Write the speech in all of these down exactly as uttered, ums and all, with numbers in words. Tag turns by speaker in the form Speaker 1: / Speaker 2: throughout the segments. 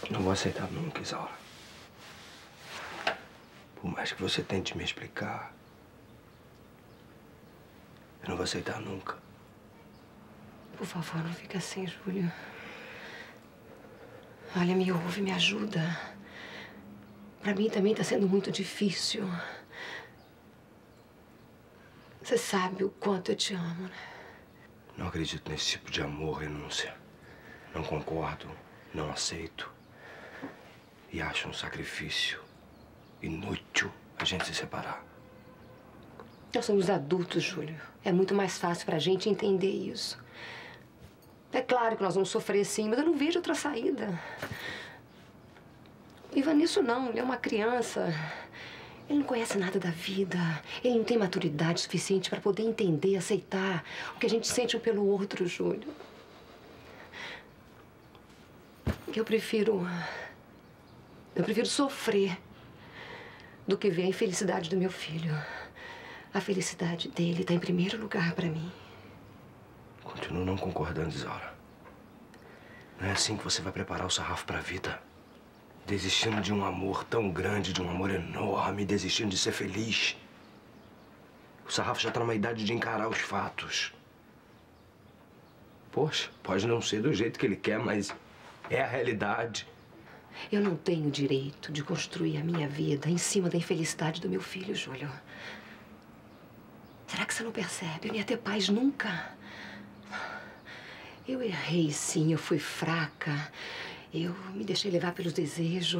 Speaker 1: Não vou aceitar nunca, Isaura. Por mais que você tente me explicar, eu não vou aceitar nunca.
Speaker 2: Por favor, não fica assim, Júlio. Olha, me ouve, me ajuda. Pra mim também tá sendo muito difícil. Você sabe o quanto eu te amo, né?
Speaker 1: Não acredito nesse tipo de amor, renúncia. Não concordo, não aceito. E acho um sacrifício inútil a gente se separar.
Speaker 2: Nós somos adultos, Júlio. É muito mais fácil pra gente entender isso. É claro que nós vamos sofrer sim, mas eu não vejo outra saída. O Ivanício não, ele é uma criança. Ele não conhece nada da vida. Ele não tem maturidade suficiente para poder entender, aceitar o que a gente sente um pelo outro, Júlio. Eu prefiro... Eu prefiro sofrer do que ver a infelicidade do meu filho. A felicidade dele está em primeiro lugar para mim.
Speaker 1: Continuo não concordando, Isaura. Não é assim que você vai preparar o sarrafo para a vida. Desistindo de um amor tão grande, de um amor enorme, desistindo de ser feliz. O sarrafo já está numa idade de encarar os fatos. Poxa, pode não ser do jeito que ele quer, mas é a realidade.
Speaker 2: Eu não tenho direito de construir a minha vida em cima da infelicidade do meu filho, Júlio. Será que você não percebe? Eu não ia ter paz nunca. Eu errei, sim, eu fui fraca. Eu me deixei levar pelos desejos.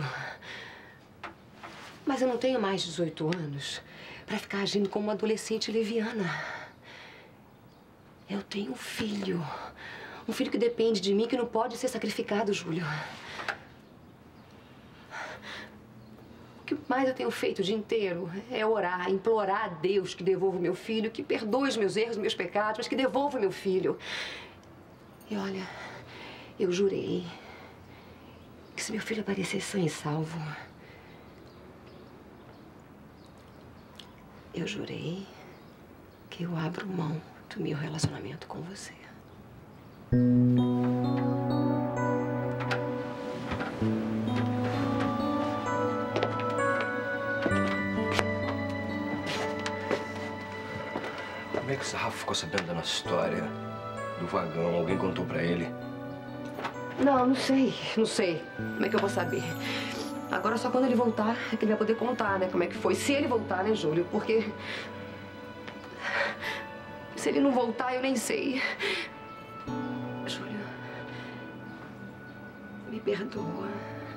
Speaker 2: Mas eu não tenho mais de dezoito anos para ficar agindo como uma adolescente leviana. Eu tenho um filho. Um filho que depende de mim, que não pode ser sacrificado, Júlio. O que mais eu tenho feito o dia inteiro é orar, implorar a Deus que devolva o meu filho, que perdoe os meus erros, meus pecados, mas que devolva o meu filho. E olha, eu jurei que se meu filho aparecer sã e salvo, eu jurei que eu abro mão do meu relacionamento com você.
Speaker 1: Como é que o sarrafo ficou sabendo da nossa história? Do vagão, alguém contou pra ele?
Speaker 2: Não, não sei, não sei. Como é que eu vou saber? Agora só quando ele voltar é que ele vai poder contar, né? Como é que foi. Se ele voltar, né, Júlio? Porque... se ele não voltar, eu nem sei. Júlio, me perdoa.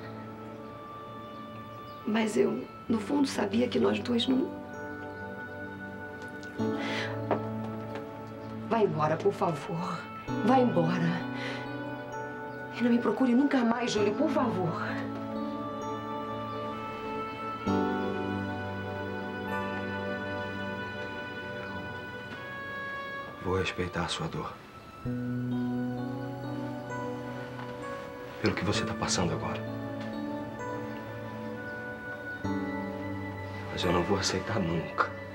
Speaker 2: Mas eu, no fundo, sabia que nós dois não... Vai embora, por favor. Vai embora. E não me procure nunca mais, Júlio, por favor.
Speaker 1: Vou respeitar a sua dor. Pelo que você está passando agora. Mas eu não vou aceitar nunca